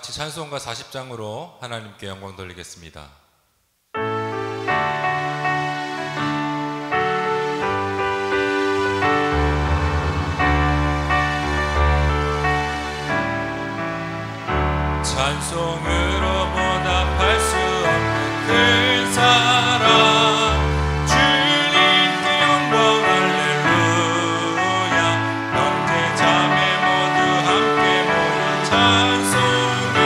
같이 찬송가 40장으로 하나님께 영광 돌리겠습니다. 찬송으로 보답할 수 없는 그 사랑, 주님께 영광 할렐루야. 형제 자매 모두 함께 모여 찬송해.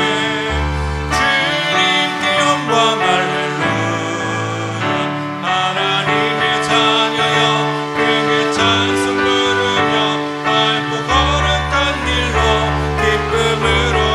주님께 영광 할렐루야. 하나님의 자녀여 크게 찬송 부르며 밝고 거룩한 길로 기쁨으로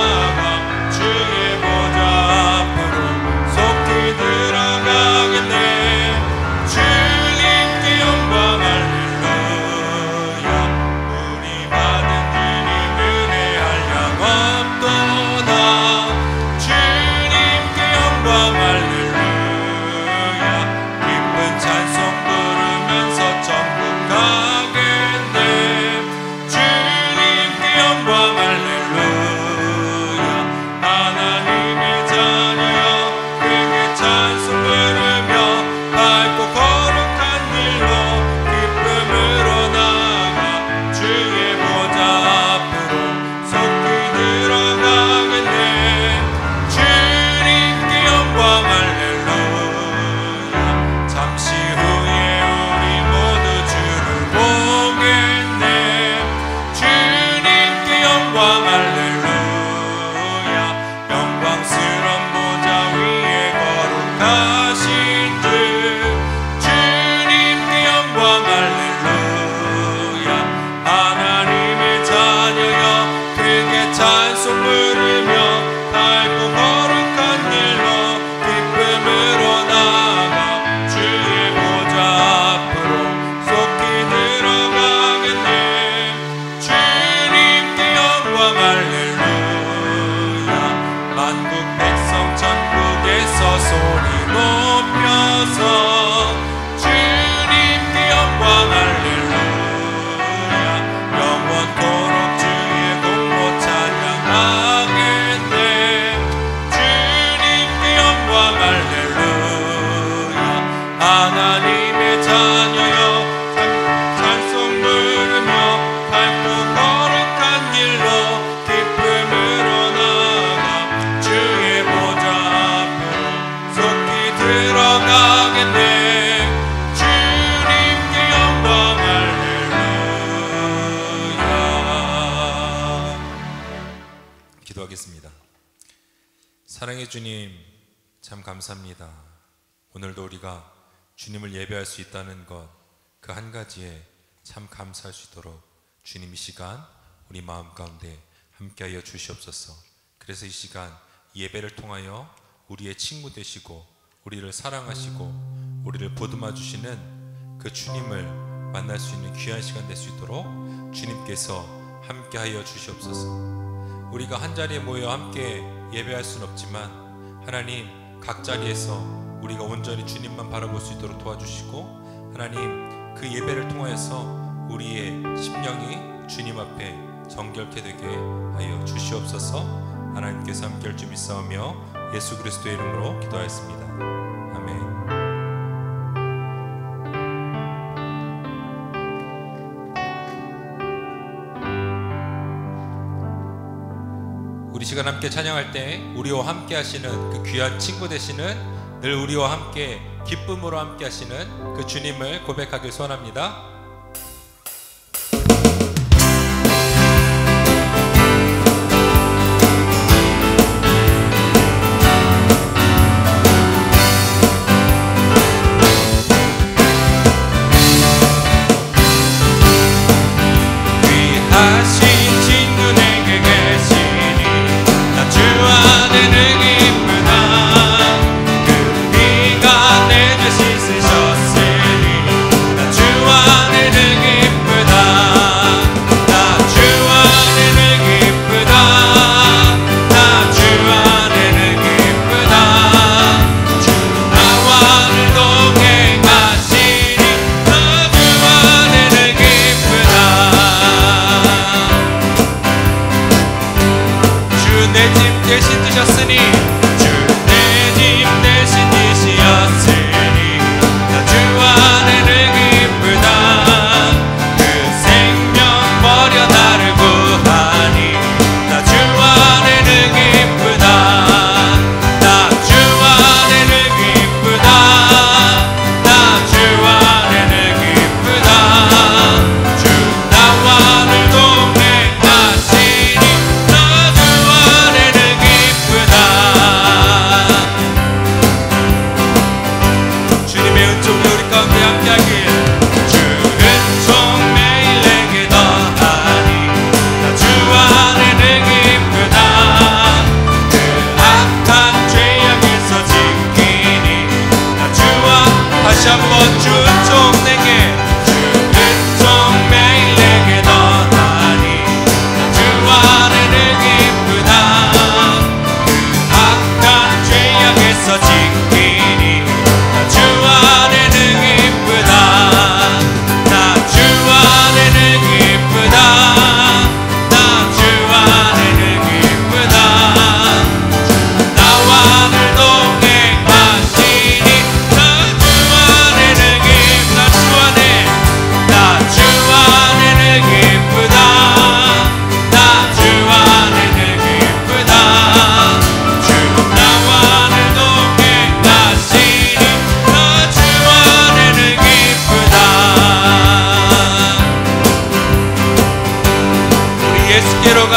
하나님의 자녀여 찬송 부르며 밝고 거룩한 길로 기쁨으로 나아가 주의 보좌 앞으로 속히 들어가겠네. 주님께 영광 할렐루야. 기도하겠습니다. 사랑의 주님, 참 감사합니다. 오늘도 우리가 주님을 예배할 수 있다는 것, 그 한 가지에 참 감사할 수 있도록 주님 이 시간 우리 마음 가운데 함께하여 주시옵소서. 그래서 이 시간 예배를 통하여 우리의 친구 되시고 우리를 사랑하시고 우리를 보듬어 주시는 그 주님을 만날 수 있는 귀한 시간 될 수 있도록 주님께서 함께하여 주시옵소서. 우리가 한 자리에 모여 함께 예배할 수는 없지만 하나님 각 자리에서 우리가 온전히 주님만 바라볼 수 있도록 도와주시고, 하나님 그 예배를 통하여서 우리의 심령이 주님 앞에 정결케 되게 하여 주시옵소서. 하나님께서 함께할 줄 믿사오며 예수 그리스도의 이름으로 기도하였습니다. 아멘. 우리 시간 함께 찬양할 때 우리와 함께 하시는 그 귀한 친구 되시는, 늘 우리와 함께 기쁨으로 함께 하시는 그 주님을 고백하길 소원합니다. 귀하신 친구 내게 계시니 나 주 안에는 기쁘다. 내 죄 씻으셨으니 나 주 안에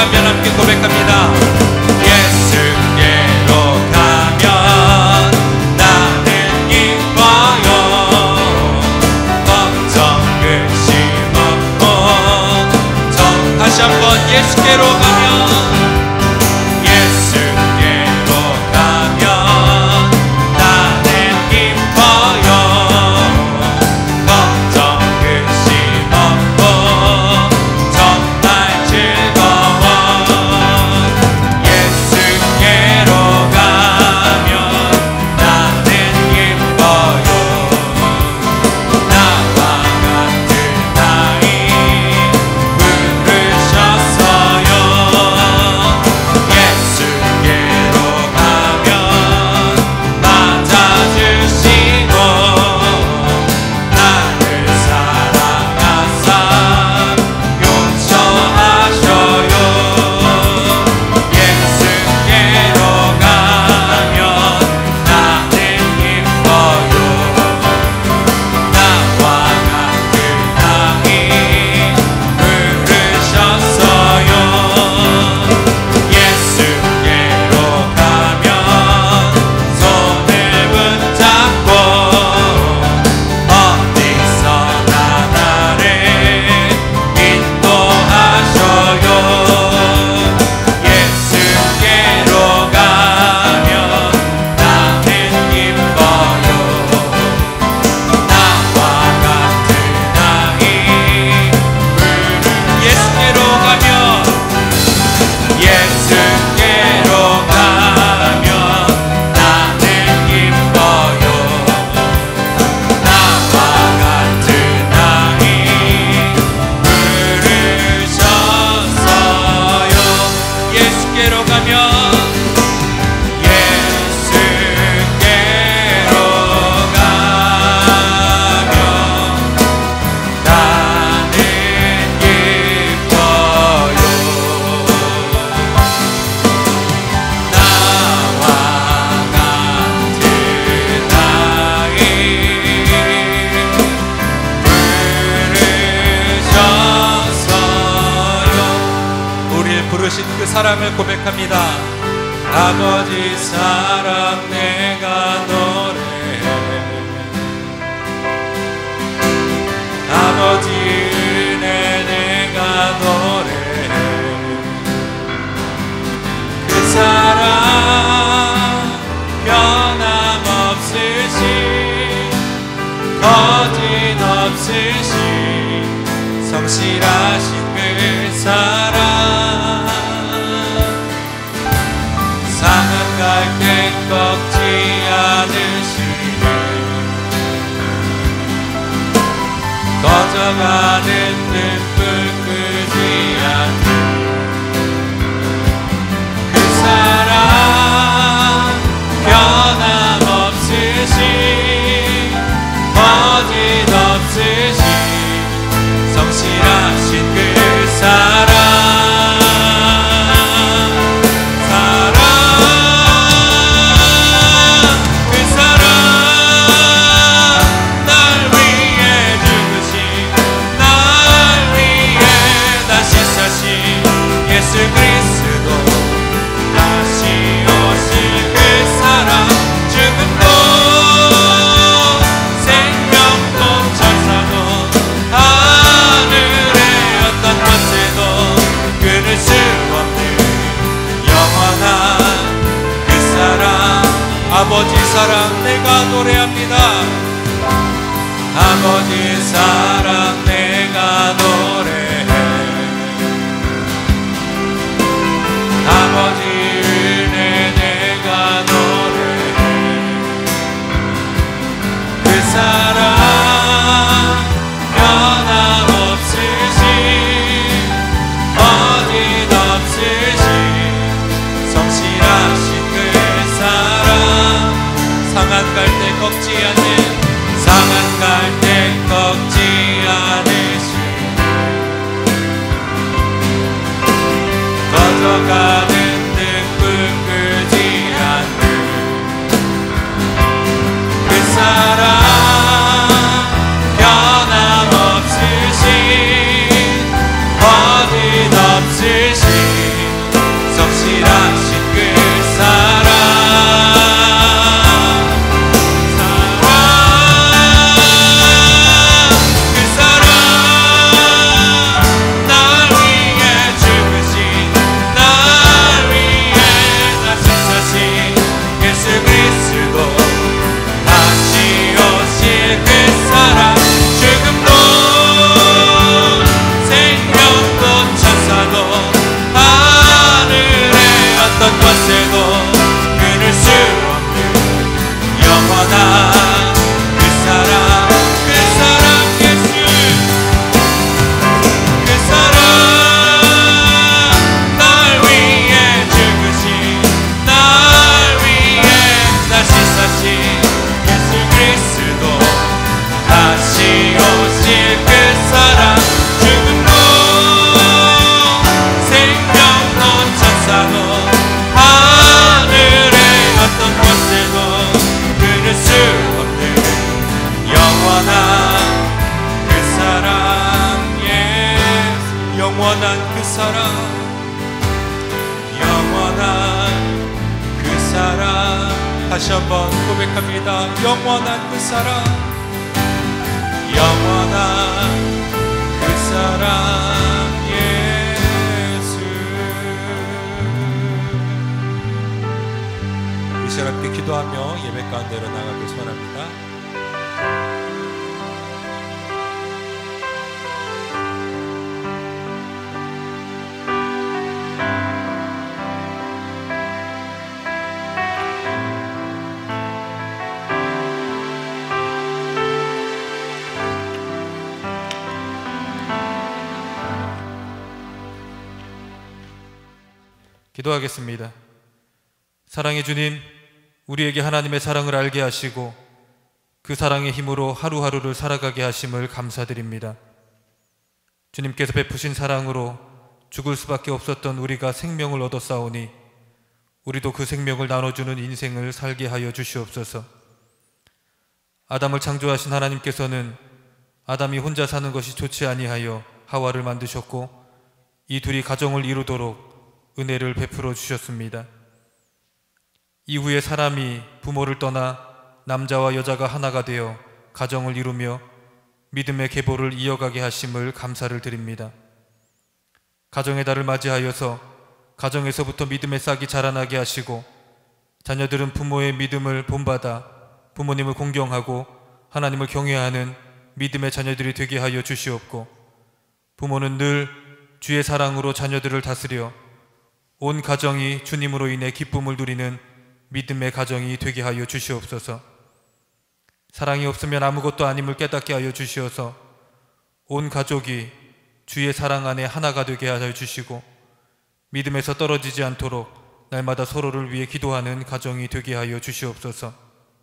가면 함께 고백합니다. 예수께로 가면 나는 기뻐요. 걱정 근심 없고 다시 한번 예수께로 가면 그 사랑을 고백합니다. 아버지 사랑 내가 노래해. 아버지 은혜 내가 노래해. 그 사랑 변함없으신 거짓없으신 성실하신 그 사랑 상한 갈대 꺾지 않으시네. 꺼져가는 등불 끄지 않는 그 사랑 변함없으신 거짓없으신 성실하신 그 사랑 예수 그리스도 다시 오실 그 사랑 죽음도 생명도 천사도 하늘의 어떤 권세도 끊을 수 없는 영원한 그 사랑 아버지 사랑 내가 노래합니다. 아버지 사랑 내가 노래해. 아버지 은혜 내가 노래해. 그 사랑 변함없으신 거짓없으신 성실하신 그 사랑 상한 갈대 꺾지 않는 상한 갈대 꺾지 않는 다시 한번 고백합니다. 영원한 그 사랑, 영원한 그 사랑 예수. 이 시간 함께 기도하며 예배 가운데로 나가길 소원합니다. 기도하겠습니다. 사랑의 주님, 우리에게 하나님의 사랑을 알게 하시고 그 사랑의 힘으로 하루하루를 살아가게 하심을 감사드립니다. 주님께서 베푸신 사랑으로 죽을 수밖에 없었던 우리가 생명을 얻었사오니 우리도 그 생명을 나눠주는 인생을 살게 하여 주시옵소서. 아담을 창조하신 하나님께서는 아담이 혼자 사는 것이 좋지 아니하여 하와를 만드셨고 이 둘이 가정을 이루도록 은혜를 베풀어 주셨습니다. 이후에 사람이 부모를 떠나 남자와 여자가 하나가 되어 가정을 이루며 믿음의 계보를 이어가게 하심을 감사를 드립니다. 가정의 달을 맞이하여서 가정에서부터 믿음의 싹이 자라나게 하시고 자녀들은 부모의 믿음을 본받아 부모님을 공경하고 하나님을 경외하는 믿음의 자녀들이 되게 하여 주시옵고, 부모는 늘 주의 사랑으로 자녀들을 다스려 온 가정이 주님으로 인해 기쁨을 누리는 믿음의 가정이 되게 하여 주시옵소서. 사랑이 없으면 아무것도 아님을 깨닫게 하여 주시어서 온 가족이 주의 사랑 안에 하나가 되게 하여 주시고 믿음에서 떨어지지 않도록 날마다 서로를 위해 기도하는 가정이 되게 하여 주시옵소서.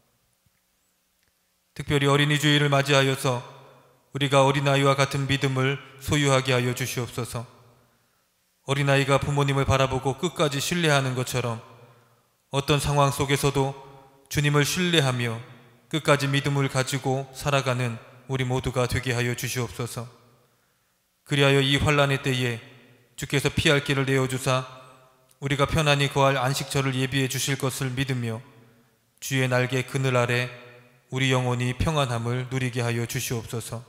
특별히 어린이 주일을 맞이하여서 우리가 어린아이와 같은 믿음을 소유하게 하여 주시옵소서. 어린아이가 부모님을 바라보고 끝까지 신뢰하는 것처럼 어떤 상황 속에서도 주님을 신뢰하며 끝까지 믿음을 가지고 살아가는 우리 모두가 되게 하여 주시옵소서. 그리하여 이 환난의 때에 주께서 피할 길을 내어주사 우리가 편안히 거할 안식처를 예비해 주실 것을 믿으며 주의 날개 그늘 아래 우리 영혼이 평안함을 누리게 하여 주시옵소서.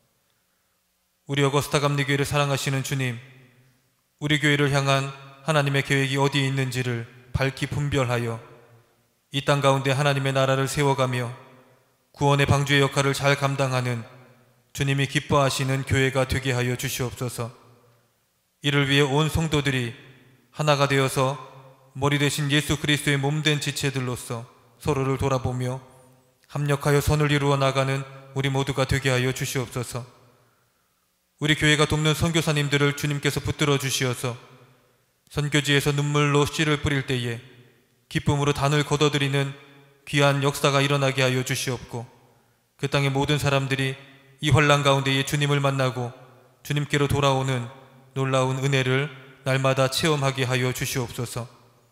우리 어거스타 감리교회를 사랑하시는 주님, 우리 교회를 향한 하나님의 계획이 어디에 있는지를 밝히 분별하여 이 땅 가운데 하나님의 나라를 세워가며 구원의 방주의 역할을 잘 감당하는 주님이 기뻐하시는 교회가 되게 하여 주시옵소서. 이를 위해 온 성도들이 하나가 되어서 머리 대신 예수 그리스도의 몸된 지체들로서 서로를 돌아보며 합력하여 선을 이루어 나가는 우리 모두가 되게 하여 주시옵소서. 우리 교회가 돕는 선교사님들을 주님께서 붙들어 주시어서 선교지에서 눈물로 씨를 뿌릴 때에 기쁨으로 단을 걷어들이는 귀한 역사가 일어나게 하여 주시옵고, 그 땅의 모든 사람들이 이 환난 가운데에 주님을 만나고 주님께로 돌아오는 놀라운 은혜를 날마다 체험하게 하여 주시옵소서.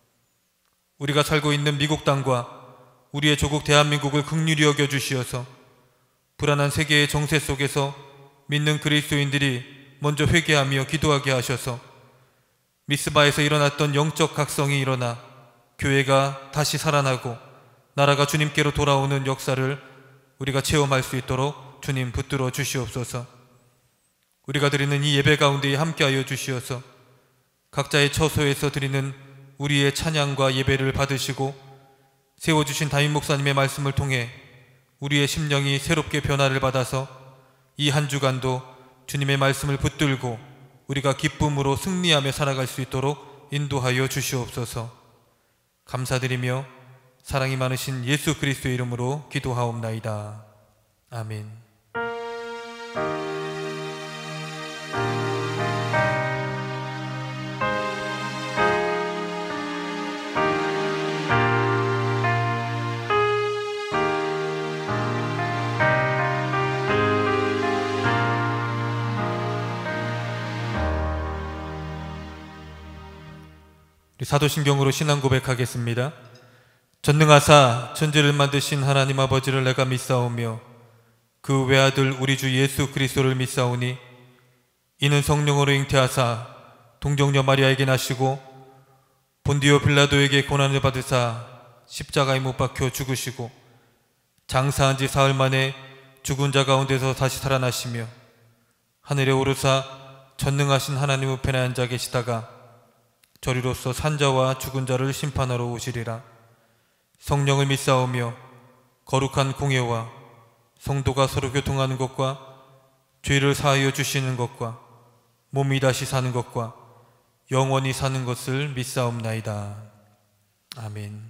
우리가 살고 있는 미국 땅과 우리의 조국 대한민국을 긍휼히 여겨 주시어서 불안한 세계의 정세 속에서 믿는 그리스도인들이 먼저 회개하며 기도하게 하셔서 미스바에서 일어났던 영적 각성이 일어나 교회가 다시 살아나고 나라가 주님께로 돌아오는 역사를 우리가 체험할 수 있도록 주님 붙들어 주시옵소서. 우리가 드리는 이 예배 가운데에 함께하여 주시어서 각자의 처소에서 드리는 우리의 찬양과 예배를 받으시고 세워주신 담임 목사님의 말씀을 통해 우리의 심령이 새롭게 변화를 받아서 이 한 주간도 주님의 말씀을 붙들고 우리가 기쁨으로 승리하며 살아갈 수 있도록 인도하여 주시옵소서. 감사드리며 사랑이 많으신 예수 그리스도의 이름으로 기도하옵나이다. 아멘. 사도신경으로 신앙 고백하겠습니다. 전능하사 천지를 만드신 하나님 아버지를 내가 믿사오며 그 외아들 우리 주 예수 그리스도를 믿사오니 이는 성령으로 잉태하사 동정녀 마리아에게 나시고 본디오 빌라도에게 고난을 받으사 십자가에 못 박혀 죽으시고 장사한 지 사흘 만에 죽은 자 가운데서 다시 살아나시며 하늘에 오르사 전능하신 하나님 우편에 앉아 계시다가 저리로서 산자와 죽은 자를 심판하러 오시리라. 성령을 믿사오며 거룩한 공예와 성도가 서로 교통하는 것과 죄를 사하여 주시는 것과 몸이 다시 사는 것과 영원히 사는 것을 믿사옵나이다. 아멘.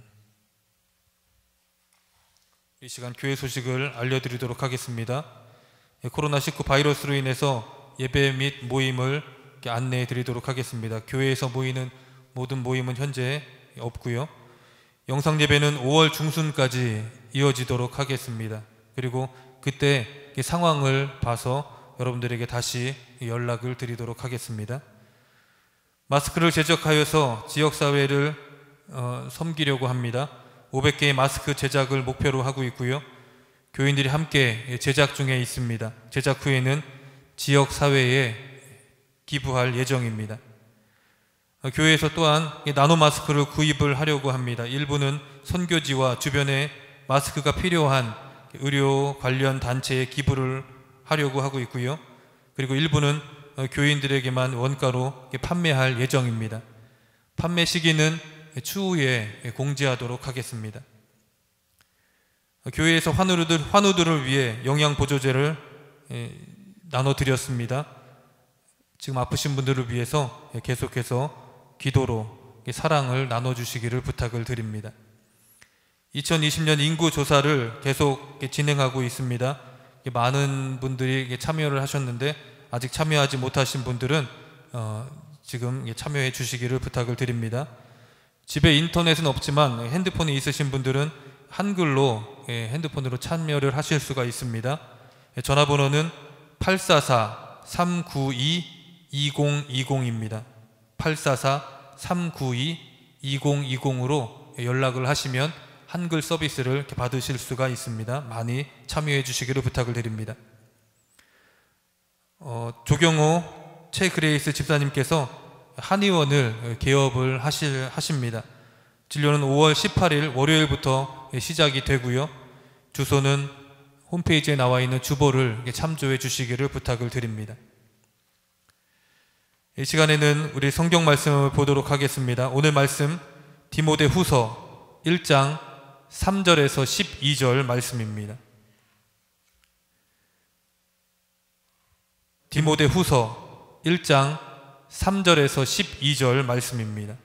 이 시간 교회 소식을 알려드리도록 하겠습니다. 코로나19 바이러스로 인해서 예배 및 모임을 안내해 드리도록 하겠습니다. 교회에서 모이는 모든 모임은 현재 없고요. 영상 예배는 5월 중순까지 이어지도록 하겠습니다. 그리고 그때 상황을 봐서 여러분들에게 다시 연락을 드리도록 하겠습니다. 마스크를 제작하여서 지역사회를 섬기려고 합니다. 500개의 마스크 제작을 목표로 하고 있고요. 교인들이 함께 제작 중에 있습니다. 제작 후에는 지역사회에 기부할 예정입니다. 교회에서 또한 나노 마스크를 구입을 하려고 합니다. 일부는 선교지와 주변에 마스크가 필요한 의료 관련 단체에 기부를 하려고 하고 있고요. 그리고 일부는 교인들에게만 원가로 판매할 예정입니다. 판매 시기는 추후에 공지하도록 하겠습니다. 교회에서 환우들을 위해 영양보조제를 나눠드렸습니다. 지금 아프신 분들을 위해서 계속해서 기도로 사랑을 나눠주시기를 부탁을 드립니다. 2020년 인구조사를 계속 진행하고 있습니다. 많은 분들이 참여를 하셨는데 아직 참여하지 못하신 분들은 지금 참여해 주시기를 부탁을 드립니다. 집에 인터넷은 없지만 핸드폰이 있으신 분들은 한글로 핸드폰으로 참여를 하실 수가 있습니다. 전화번호는 844-392-2020입니다. 844-392-2020으로 연락을 하시면 한글 서비스를 받으실 수가 있습니다. 많이 참여해 주시기를 부탁을 드립니다. 조경호 최그레이스 집사님께서 한의원을 개업을 하십니다. 진료는 5월 18일 월요일부터 시작이 되고요. 주소는 홈페이지에 나와 있는 주보를 참조해 주시기를 부탁을 드립니다. 이 시간에는 우리 성경 말씀을 보도록 하겠습니다. 오늘 말씀 디모데후서 1장 3절에서 12절 말씀입니다. 디모데후서 1장 3절에서 12절 말씀입니다.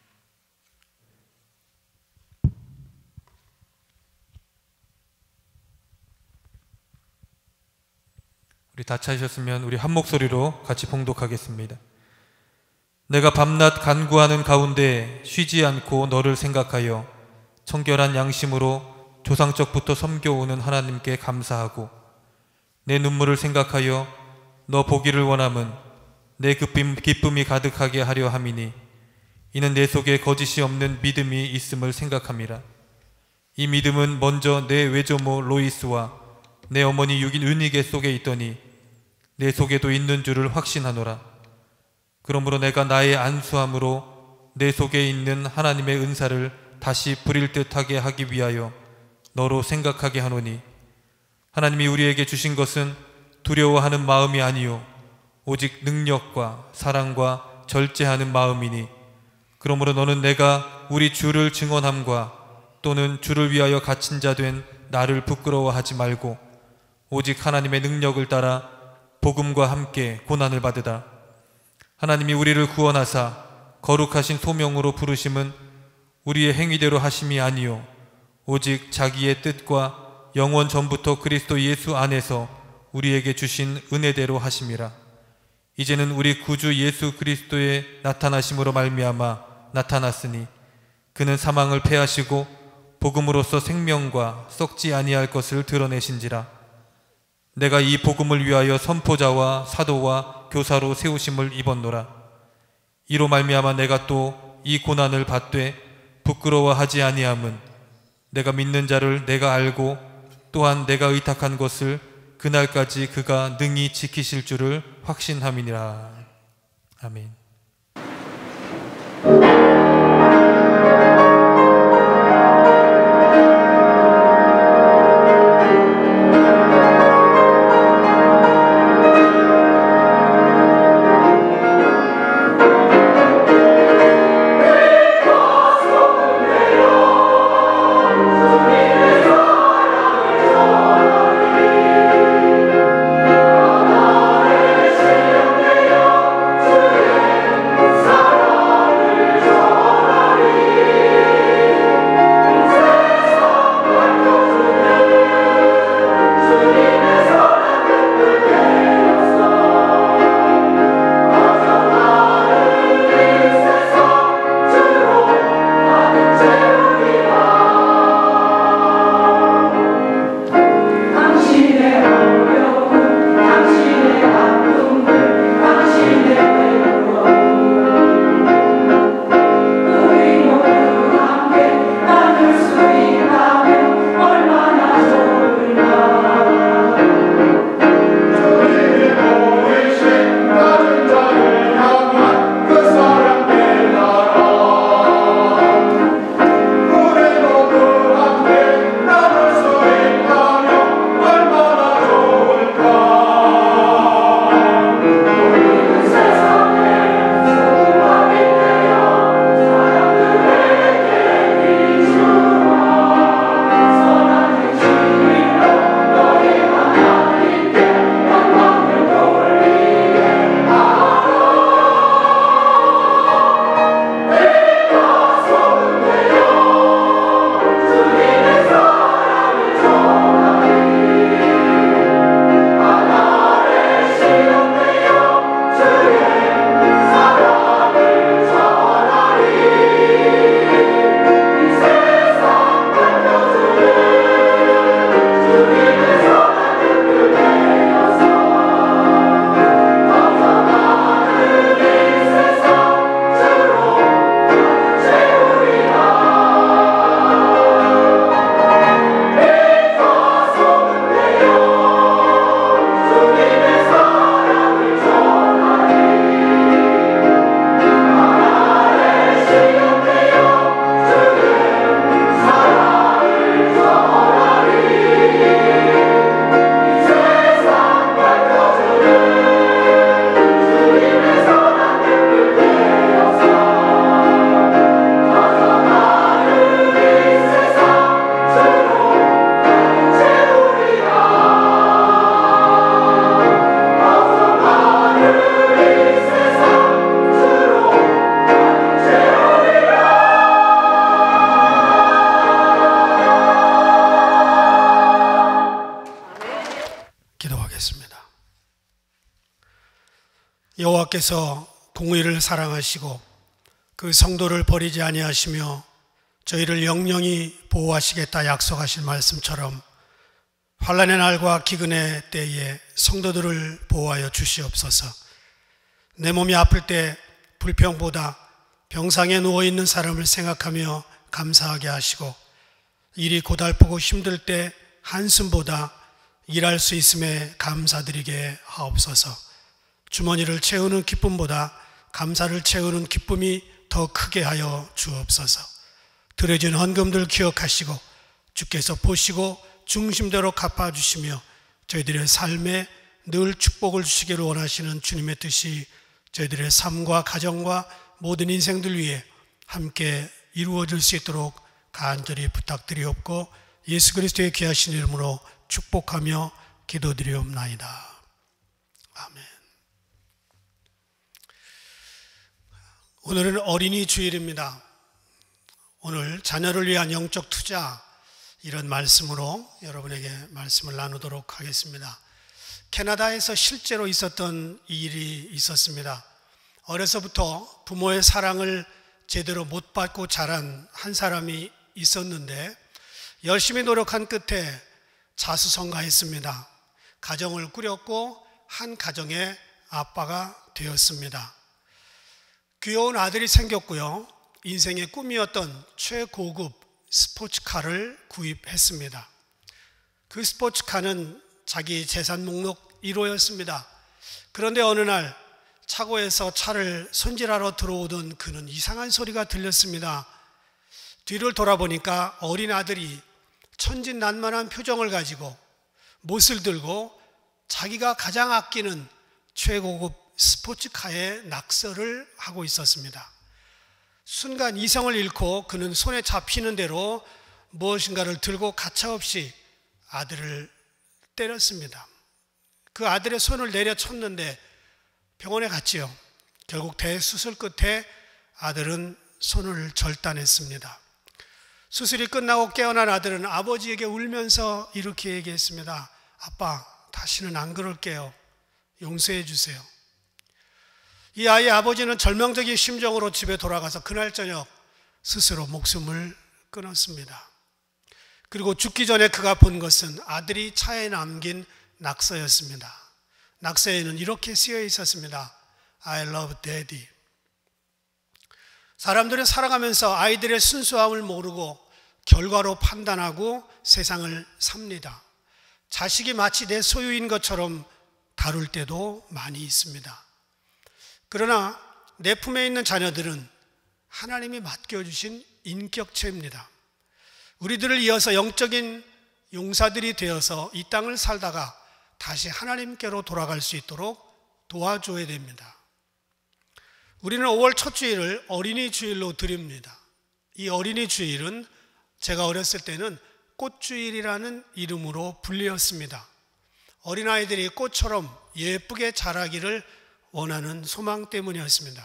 우리 다 찾으셨으면 우리 한 목소리로 같이 봉독하겠습니다. 내가 밤낮 간구하는 가운데 쉬지 않고 너를 생각하여 청결한 양심으로 조상적부터 섬겨오는 하나님께 감사하고 내 눈물을 생각하여 너 보기를 원함은 내 기쁨이 가득하게 하려 함이니 이는 내 속에 거짓이 없는 믿음이 있음을 생각함이라. 이 믿음은 먼저 내 외조모 로이스와 내 어머니 육인 은희계 속에 있더니 내 속에도 있는 줄을 확신하노라. 그러므로 내가 나의 안수함으로 내 속에 있는 하나님의 은사를 다시 부릴 듯하게 하기 위하여 너로 생각하게 하노니 하나님이 우리에게 주신 것은 두려워하는 마음이 아니요 오직 능력과 사랑과 절제하는 마음이니 그러므로 너는 내가 우리 주를 증언함과 또는 주를 위하여 갇힌 자 된 나를 부끄러워하지 말고 오직 하나님의 능력을 따라 복음과 함께 고난을 받으다. 하나님이 우리를 구원하사 거룩하신 소명으로 부르심은 우리의 행위대로 하심이 아니요 오직 자기의 뜻과 영원 전부터 그리스도 예수 안에서 우리에게 주신 은혜대로 하심이라. 이제는 우리 구주 예수 그리스도의 나타나심으로 말미암아 나타났으니 그는 사망을 패하시고 복음으로써 생명과 썩지 아니할 것을 드러내신지라. 내가 이 복음을 위하여 선포자와 사도와 교사로 세우심을 입었노라. 이로 말미암아 내가 또 이 고난을 받되 부끄러워하지 아니함은 내가 믿는 자를 내가 알고 또한 내가 의탁한 것을 그날까지 그가 능히 지키실 줄을 확신함이니라. 아멘. 여호와께서 공의를 사랑하시고 그 성도를 버리지 아니하시며 저희를 영영히 보호하시겠다 약속하신 말씀처럼 환난의 날과 기근의 때에 성도들을 보호하여 주시옵소서. 내 몸이 아플 때 불평보다 병상에 누워있는 사람을 생각하며 감사하게 하시고 일이 고달프고 힘들 때 한숨보다 일할 수 있음에 감사드리게 하옵소서. 주머니를 채우는 기쁨보다 감사를 채우는 기쁨이 더 크게 하여 주옵소서. 드려진 헌금들 기억하시고 주께서 보시고 중심대로 갚아주시며 저희들의 삶에 늘 축복을 주시기를 원하시는 주님의 뜻이 저희들의 삶과 가정과 모든 인생들 위해 함께 이루어질 수 있도록 간절히 부탁드리옵고 예수 그리스도의 귀하신 이름으로 축복하며 기도드리옵나이다. 아멘. 오늘은 어린이 주일입니다. 오늘 자녀를 위한 영적 투자, 이런 말씀으로 여러분에게 말씀을 나누도록 하겠습니다. 캐나다에서 실제로 있었던 일이 있었습니다. 어려서부터 부모의 사랑을 제대로 못 받고 자란 한 사람이 있었는데 열심히 노력한 끝에 자수성가했습니다. 가정을 꾸렸고 한 가정의 아빠가 되었습니다. 귀여운 아들이 생겼고요. 인생의 꿈이었던 최고급 스포츠카를 구입했습니다. 그 스포츠카는 자기 재산 목록 1호였습니다. 그런데 어느 날 차고에서 차를 손질하러 들어오던 그는 이상한 소리가 들렸습니다. 뒤를 돌아보니까 어린 아들이 천진난만한 표정을 가지고 못을 들고 자기가 가장 아끼는 최고급 스포츠카에 낙서를 하고 있었습니다. 순간 이성을 잃고 그는 손에 잡히는 대로 무엇인가를 들고 가차없이 아들을 때렸습니다. 그 아들의 손을 내려쳤는데 병원에 갔지요. 결국 대수술 끝에 아들은 손을 절단했습니다. 수술이 끝나고 깨어난 아들은 아버지에게 울면서 이렇게 얘기했습니다. 아빠, 다시는 안 그럴게요. 용서해 주세요. 이 아이의 아버지는 절망적인 심정으로 집에 돌아가서 그날 저녁 스스로 목숨을 끊었습니다. 그리고 죽기 전에 그가 본 것은 아들이 차에 남긴 낙서였습니다. 낙서에는 이렇게 쓰여 있었습니다. I love daddy. 사람들은 살아가면서 아이들의 순수함을 모르고 결과로 판단하고 세상을 삽니다. 자식이 마치 내 소유인 것처럼 다룰 때도 많이 있습니다. 그러나 내 품에 있는 자녀들은 하나님이 맡겨주신 인격체입니다. 우리들을 이어서 영적인 용사들이 되어서 이 땅을 살다가 다시 하나님께로 돌아갈 수 있도록 도와줘야 됩니다. 우리는 5월 첫 주일을 어린이 주일로 드립니다. 이 어린이 주일은 제가 어렸을 때는 꽃주일이라는 이름으로 불리었습니다. 어린아이들이 꽃처럼 예쁘게 자라기를 원하는 소망 때문이었습니다.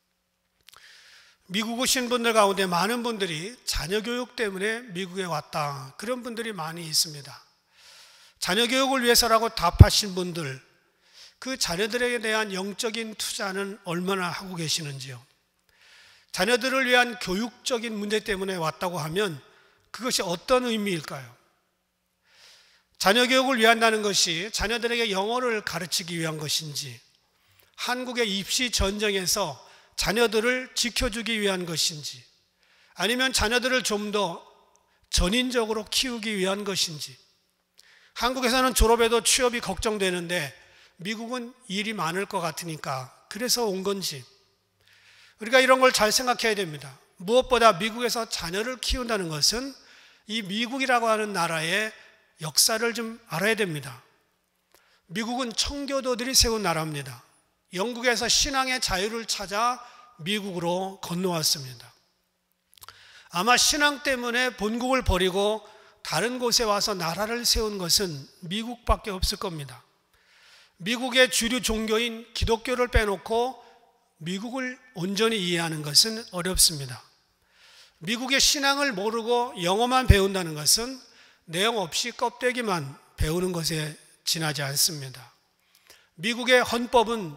미국 오신 분들 가운데 많은 분들이 자녀 교육 때문에 미국에 왔다, 그런 분들이 많이 있습니다. 자녀 교육을 위해서라고 답하신 분들, 그 자녀들에게 대한 영적인 투자는 얼마나 하고 계시는지요? 자녀들을 위한 교육적인 문제 때문에 왔다고 하면 그것이 어떤 의미일까요? 자녀 교육을 위한다는 것이 자녀들에게 영어를 가르치기 위한 것인지, 한국의 입시 전쟁에서 자녀들을 지켜주기 위한 것인지, 아니면 자녀들을 좀 더 전인적으로 키우기 위한 것인지. 한국에서는 졸업해도 취업이 걱정되는데 미국은 일이 많을 것 같으니까 그래서 온 건지, 우리가 이런 걸 잘 생각해야 됩니다. 무엇보다 미국에서 자녀를 키운다는 것은 이 미국이라고 하는 나라의 역사를 좀 알아야 됩니다. 미국은 청교도들이 세운 나라입니다. 영국에서 신앙의 자유를 찾아 미국으로 건너왔습니다. 아마 신앙 때문에 본국을 버리고 다른 곳에 와서 나라를 세운 것은 미국밖에 없을 겁니다. 미국의 주류 종교인 기독교를 빼놓고 미국을 온전히 이해하는 것은 어렵습니다. 미국의 신앙을 모르고 영어만 배운다는 것은 내용 없이 껍데기만 배우는 것에 지나지 않습니다. 미국의 헌법은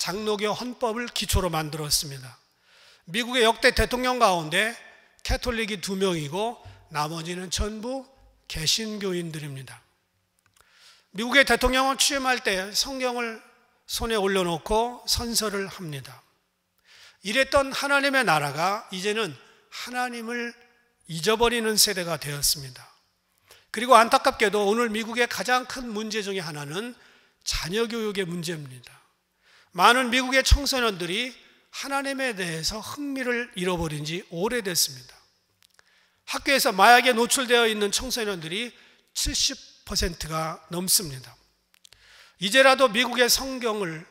장로교 헌법을 기초로 만들었습니다. 미국의 역대 대통령 가운데 캐톨릭이 2명이고 나머지는 전부 개신교인들입니다. 미국의 대통령은 취임할 때 성경을 손에 올려놓고 선서를 합니다. 이랬던 하나님의 나라가 이제는 하나님을 잊어버리는 세대가 되었습니다. 그리고 안타깝게도 오늘 미국의 가장 큰 문제 중에 하나는 자녀 교육의 문제입니다. 많은 미국의 청소년들이 하나님에 대해서 흥미를 잃어버린 지 오래됐습니다. 학교에서 마약에 노출되어 있는 청소년들이 70%가 넘습니다. 이제라도 미국의 성경을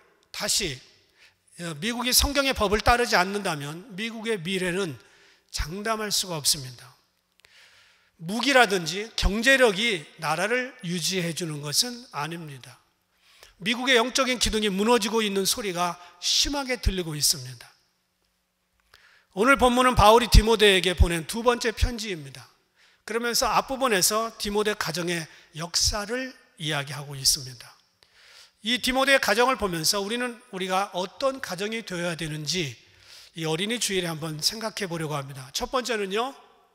미국이 성경의 법을 따르지 않는다면 미국의 미래는 장담할 수가 없습니다. 무기라든지 경제력이 나라를 유지해 주는 것은 아닙니다. 미국의 영적인 기둥이 무너지고 있는 소리가 심하게 들리고 있습니다. 오늘 본문은 바울이 디모데에게 보낸 2번째 편지입니다. 그러면서 앞부분에서 디모데 가정의 역사를 이야기하고 있습니다. 이 디모데의 가정을 보면서 우리가 어떤 가정이 되어야 되는지 이 어린이 주일에 한번 생각해 보려고 합니다. 첫 번째는요,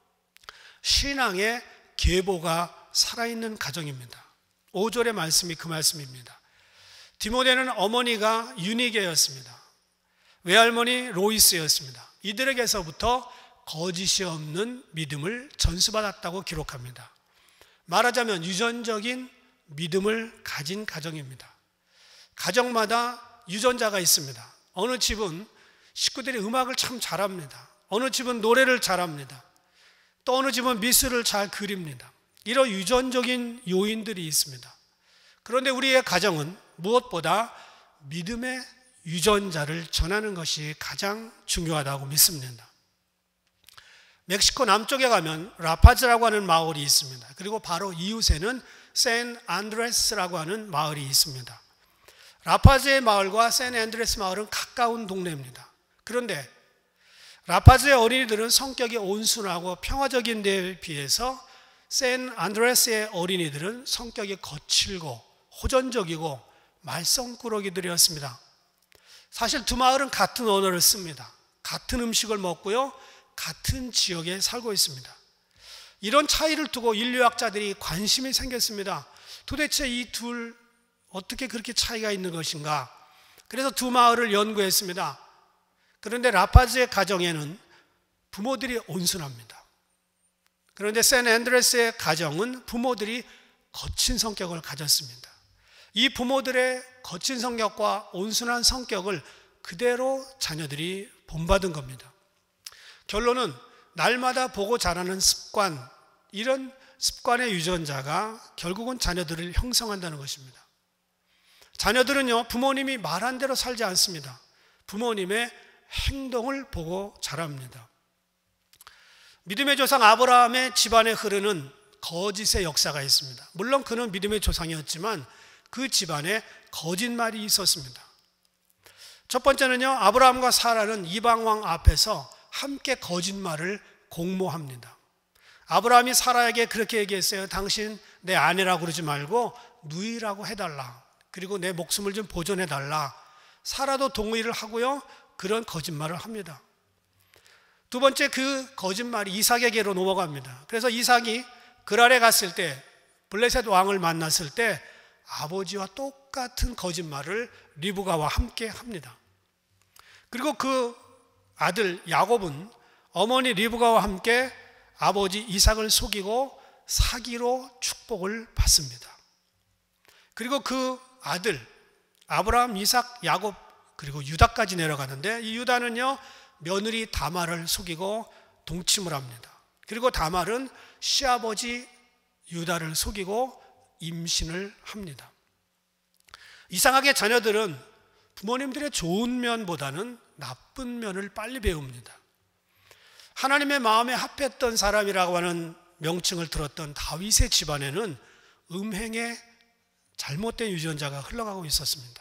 신앙의 계보가 살아있는 가정입니다. 5절의 말씀이 그 말씀입니다. 디모데는 어머니가 유니게였습니다. 외할머니 로이스였습니다. 이들에게서부터 거짓이 없는 믿음을 전수받았다고 기록합니다. 말하자면 유전적인 믿음을 가진 가정입니다. 가정마다 유전자가 있습니다. 어느 집은 식구들이 음악을 참 잘합니다. 어느 집은 노래를 잘합니다. 또 어느 집은 미술을 잘 그립니다. 이런 유전적인 요인들이 있습니다. 그런데 우리의 가정은 무엇보다 믿음의 유전자를 전하는 것이 가장 중요하다고 믿습니다. 멕시코 남쪽에 가면 라파즈라고 하는 마을이 있습니다. 그리고 바로 이웃에는 샌 안드레스라고 하는 마을이 있습니다. 라파즈의 마을과 샌 안드레스 마을은 가까운 동네입니다. 그런데 라파즈의 어린이들은 성격이 온순하고 평화적인 데에 비해서 샌 안드레스의 어린이들은 성격이 거칠고 호전적이고 말썽꾸러기들이었습니다. 사실 두 마을은 같은 언어를 씁니다. 같은 음식을 먹고요, 같은 지역에 살고 있습니다. 이런 차이를 두고 인류학자들이 관심이 생겼습니다. 도대체 이 둘 어떻게 그렇게 차이가 있는 것인가? 그래서 두 마을을 연구했습니다. 그런데 라파즈의 가정에는 부모들이 온순합니다. 그런데 샌 안드레스의 가정은 부모들이 거친 성격을 가졌습니다. 이 부모들의 거친 성격과 온순한 성격을 그대로 자녀들이 본받은 겁니다. 결론은 날마다 보고 자라는 습관, 이런 습관의 유전자가 결국은 자녀들을 형성한다는 것입니다. 자녀들은요, 부모님이 말한 대로 살지 않습니다. 부모님의 행동을 보고 자랍니다. 믿음의 조상 아브라함의 집안에 흐르는 거짓의 역사가 있습니다. 물론 그는 믿음의 조상이었지만 그 집안에 거짓말이 있었습니다. 첫 번째는요, 아브라함과 사라는 이방왕 앞에서 함께 거짓말을 공모합니다. 아브라함이 사라에게 그렇게 얘기했어요. 당신 내 아내라고 그러지 말고 누이라고 해달라. 그리고 내 목숨을 좀 보존해달라. 사라도 동의를 하고요, 그런 거짓말을 합니다. 두 번째, 그 거짓말이 이삭에게로 넘어갑니다. 그래서 이삭이 그랄에 갔을 때, 블레셋 왕을 만났을 때 아버지와 똑같은 거짓말을 리브가와 함께 합니다. 그리고 그 아들 야곱은 어머니 리브가와 함께 아버지 이삭을 속이고 사기로 축복을 받습니다. 그리고 그 아들 아브라함, 이삭, 야곱 그리고 유다까지 내려가는데, 이 유다는요 며느리 다말을 속이고 동침을 합니다. 그리고 다말은 시아버지 유다를 속이고 임신을 합니다. 이상하게 자녀들은 부모님들의 좋은 면보다는 나쁜 면을 빨리 배웁니다. 하나님의 마음에 합했던 사람이라고 하는 명칭을 들었던 다윗의 집안에는 음행의 잘못된 유전자가 흘러가고 있었습니다.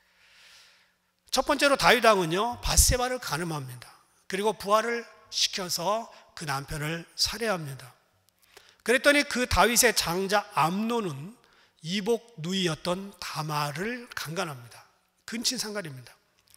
첫 번째로 다윗 왕은요, 밧세바를 간음합니다. 그리고 부활을 시켜서 그 남편을 살해합니다. 그랬더니 그 다윗의 장자 암논은 이복 누이였던 다말을 강간합니다. 근친상간입니다.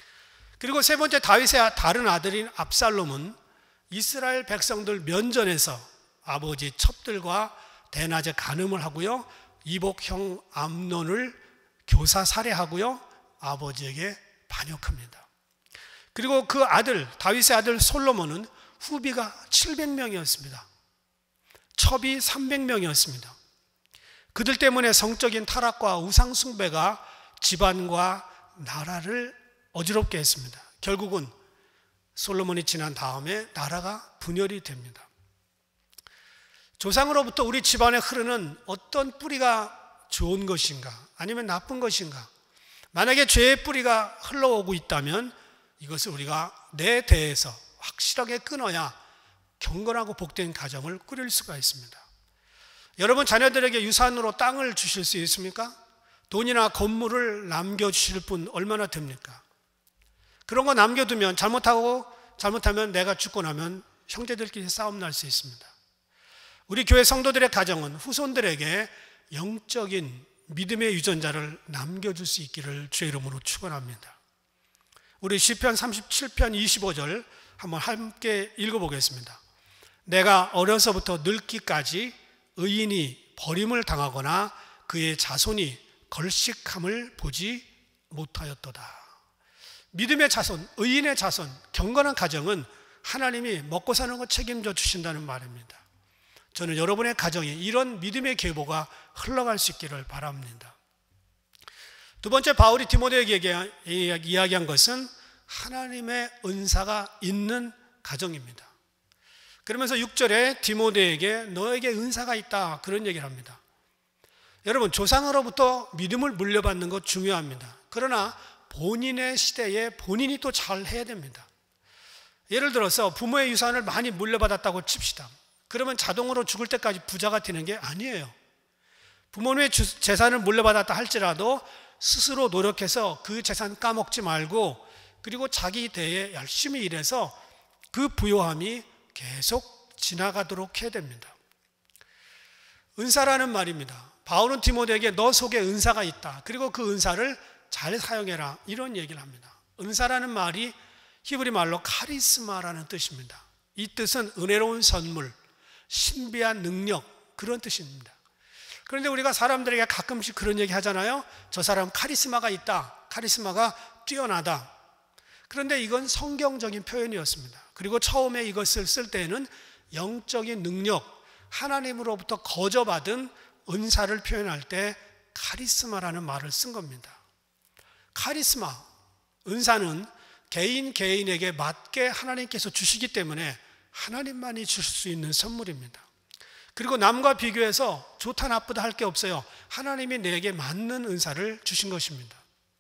그리고 세 번째, 다윗의 다른 아들인 압살롬은 이스라엘 백성들 면전에서 아버지 첩들과 대낮에 간음을 하고요, 이복형 암논을 교사 살해하고요, 아버지에게 반역합니다. 그리고 그 아들, 다윗의 아들 솔로몬은 후비가 700명이었습니다. 첩이 300명이었습니다. 그들 때문에 성적인 타락과 우상숭배가 집안과 나라를 어지럽게 했습니다. 결국은 솔로몬이 지난 다음에 나라가 분열이 됩니다. 조상으로부터 우리 집안에 흐르는 어떤 뿌리가 좋은 것인가 아니면 나쁜 것인가, 만약에 죄의 뿌리가 흘러오고 있다면 이것을 우리가 내 대에서 확실하게 끊어야 경건하고 복된 가정을 꾸릴 수가 있습니다. 여러분, 자녀들에게 유산으로 땅을 주실 수 있습니까? 돈이나 건물을 남겨주실 분 얼마나 됩니까? 그런 거 남겨두면 잘못하면 내가 죽고 나면 형제들끼리 싸움 날 수 있습니다. 우리 교회 성도들의 가정은 후손들에게 영적인 믿음의 유전자를 남겨줄 수 있기를 주의 이름으로 축원합니다. 우리 시편 37편 25절 한번 함께 읽어보겠습니다. 내가 어려서부터 늙기까지 의인이 버림을 당하거나 그의 자손이 걸식함을 보지 못하였도다. 믿음의 자손, 의인의 자손, 경건한 가정은 하나님이 먹고 사는 거 책임져 주신다는 말입니다. 저는 여러분의 가정에 이런 믿음의 계보가 흘러갈 수 있기를 바랍니다. 두 번째, 바울이 디모데에게 이야기한 것은 하나님의 은사가 있는 가정입니다. 그러면서 6절에 디모데에게 너에게 은사가 있다, 그런 얘기를 합니다. 여러분, 조상으로부터 믿음을 물려받는 것 중요합니다. 그러나 본인의 시대에 본인이 또 잘 해야 됩니다. 예를 들어서 부모의 유산을 많이 물려받았다고 칩시다. 그러면 자동으로 죽을 때까지 부자가 되는 게 아니에요. 부모님의 재산을 물려받았다 할지라도 스스로 노력해서 그 재산 까먹지 말고, 그리고 자기 대에 열심히 일해서 그 부요함이 계속 지나가도록 해야 됩니다. 은사라는 말입니다. 바울은 디모데에게 너 속에 은사가 있다, 그리고 그 은사를 잘 사용해라, 이런 얘기를 합니다. 은사라는 말이 히브리 말로 카리스마라는 뜻입니다. 이 뜻은 은혜로운 선물, 신비한 능력, 그런 뜻입니다. 그런데 우리가 사람들에게 가끔씩 그런 얘기 하잖아요. 저 사람 카리스마가 있다, 카리스마가 뛰어나다. 그런데 이건 성경적인 표현이었습니다. 그리고 처음에 이것을 쓸 때에는 영적인 능력, 하나님으로부터 거저받은 은사를 표현할 때 카리스마라는 말을 쓴 겁니다. 카리스마, 은사는 개인에게 맞게 하나님께서 주시기 때문에 하나님만이 주실 수 있는 선물입니다. 그리고 남과 비교해서 좋다 나쁘다 할 게 없어요. 하나님이 내게 맞는 은사를 주신 것입니다.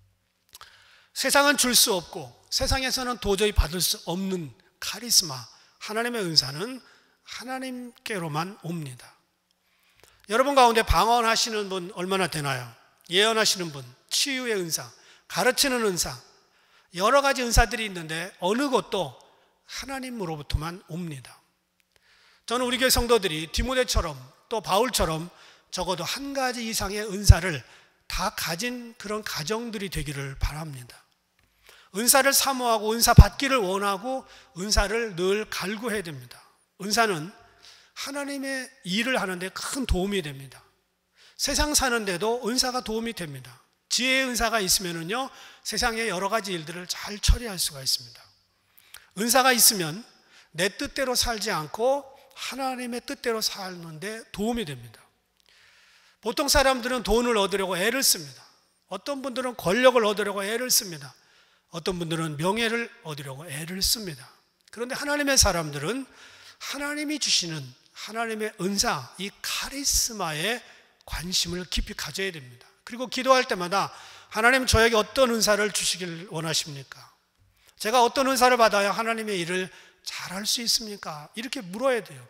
세상은 줄 수 없고 세상에서는 도저히 받을 수 없는 카리스마, 하나님의 은사는 하나님께로만 옵니다. 여러분 가운데 방언하시는 분 얼마나 되나요? 예언하시는 분, 치유의 은사, 가르치는 은사, 여러 가지 은사들이 있는데 어느 것도 하나님으로부터만 옵니다. 저는 우리 교회 성도들이 디모데처럼 또 바울처럼 적어도 한 가지 이상의 은사를 다 가진 그런 가정들이 되기를 바랍니다. 은사를 사모하고 은사 받기를 원하고 은사를 늘 갈구해야 됩니다. 은사는 하나님의 일을 하는데 큰 도움이 됩니다. 세상 사는데도 은사가 도움이 됩니다. 지혜의 은사가 있으면요, 세상의 여러 가지 일들을 잘 처리할 수가 있습니다. 은사가 있으면 내 뜻대로 살지 않고 하나님의 뜻대로 사는데 도움이 됩니다. 보통 사람들은 돈을 얻으려고 애를 씁니다. 어떤 분들은 권력을 얻으려고 애를 씁니다. 어떤 분들은 명예를 얻으려고 애를 씁니다. 그런데 하나님의 사람들은 하나님이 주시는 하나님의 은사, 이 카리스마에 관심을 깊이 가져야 됩니다. 그리고 기도할 때마다 하나님, 저에게 어떤 은사를 주시길 원하십니까? 제가 어떤 은사를 받아야 하나님의 일을 잘할 수 있습니까? 이렇게 물어야 돼요.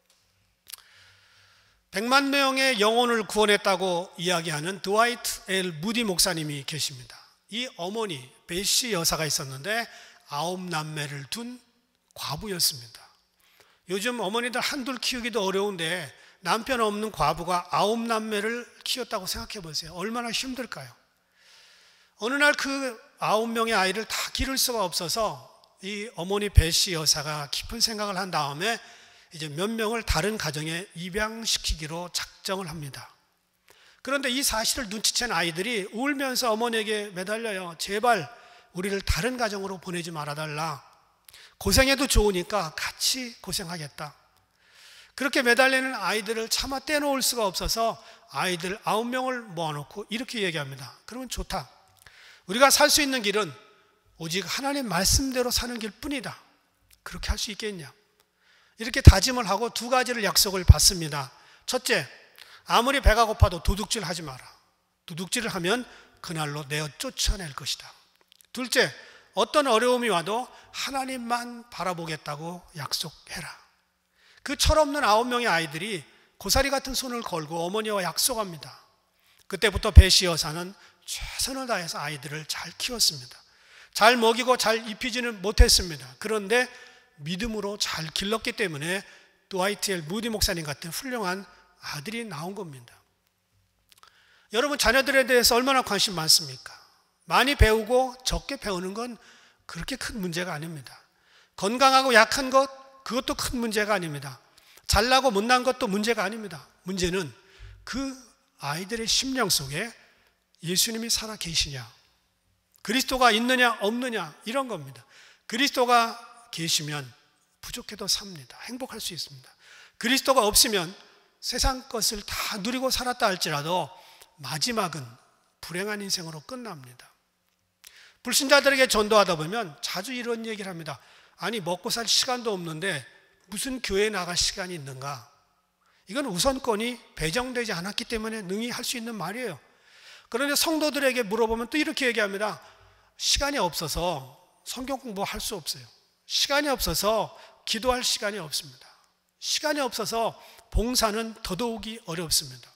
100만 명의 영혼을 구원했다고 이야기하는 드와이트 L 무디 목사님이 계십니다. 이 어머니 베시 여사가 있었는데 9남매를 둔 과부였습니다. 요즘 어머니들 한둘 키우기도 어려운데 남편 없는 과부가 9남매를 키웠다고 생각해 보세요. 얼마나 힘들까요? 어느 날 그 9명의 아이를 다 기를 수가 없어서 이 어머니 베시 여사가 깊은 생각을 한 다음에 이제 몇 명을 다른 가정에 입양시키기로 작정을 합니다. 그런데 이 사실을 눈치챈 아이들이 울면서 어머니에게 매달려요. 제발 우리를 다른 가정으로 보내지 말아달라. 고생해도 좋으니까 같이 고생하겠다. 그렇게 매달리는 아이들을 차마 떼놓을 수가 없어서 아이들 9명을 모아놓고 이렇게 얘기합니다. 그러면 좋다. 우리가 살 수 있는 길은 오직 하나님 말씀대로 사는 길뿐이다. 그렇게 할 수 있겠냐? 이렇게 다짐을 하고 두 가지를 약속을 받습니다. 첫째, 아무리 배가 고파도 도둑질 하지 마라. 도둑질을 하면 그날로 내어 쫓아낼 것이다. 둘째, 어떤 어려움이 와도 하나님만 바라보겠다고 약속해라. 그 철없는 9명의 아이들이 고사리 같은 손을 걸고 어머니와 약속합니다. 그때부터 베시 여사는 최선을 다해서 아이들을 잘 키웠습니다. 잘 먹이고 잘 입히지는 못했습니다. 그런데 믿음으로 잘 길렀기 때문에 드와이트 L 무디 목사님 같은 훌륭한 아들이 나온 겁니다. 여러분, 자녀들에 대해서 얼마나 관심 많습니까? 많이 배우고 적게 배우는 건 그렇게 큰 문제가 아닙니다. 건강하고 약한 것, 그것도 큰 문제가 아닙니다. 잘나고 못난 것도 문제가 아닙니다. 문제는 그 아이들의 심령 속에 예수님이 살아 계시냐, 그리스도가 있느냐 없느냐, 이런 겁니다. 그리스도가 계시면 부족해도 삽니다. 행복할 수 있습니다. 그리스도가 없으면 세상 것을 다 누리고 살았다 할지라도 마지막은 불행한 인생으로 끝납니다. 불신자들에게 전도하다 보면 자주 이런 얘기를 합니다. 아니, 먹고 살 시간도 없는데 무슨 교회에 나갈 시간이 있는가? 이건 우선권이 배정되지 않았기 때문에 능히 할 수 있는 말이에요. 그런데 성도들에게 물어보면 또 이렇게 얘기합니다. 시간이 없어서 성경 공부할 수 없어요. 시간이 없어서 기도할 시간이 없습니다. 시간이 없어서 봉사는 더더욱이 어렵습니다.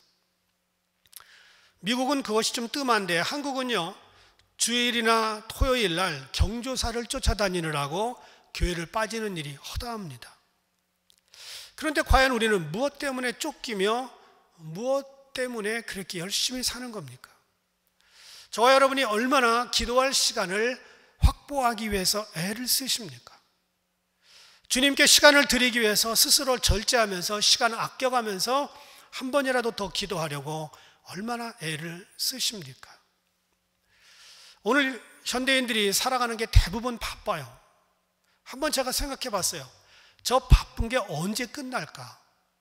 미국은 그것이 좀 뜸한데 한국은요, 주일이나 토요일 날 경조사를 쫓아다니느라고 교회를 빠지는 일이 허다합니다. 그런데 과연 우리는 무엇 때문에 쫓기며 무엇 때문에 그렇게 열심히 사는 겁니까? 저와 여러분이 얼마나 기도할 시간을 확보하기 위해서 애를 쓰십니까? 주님께 시간을 드리기 위해서 스스로 절제하면서 시간을 아껴가면서 한 번이라도 더 기도하려고 얼마나 애를 쓰십니까? 오늘 현대인들이 살아가는 게 대부분 바빠요. 한번 제가 생각해 봤어요. 저 바쁜 게 언제 끝날까?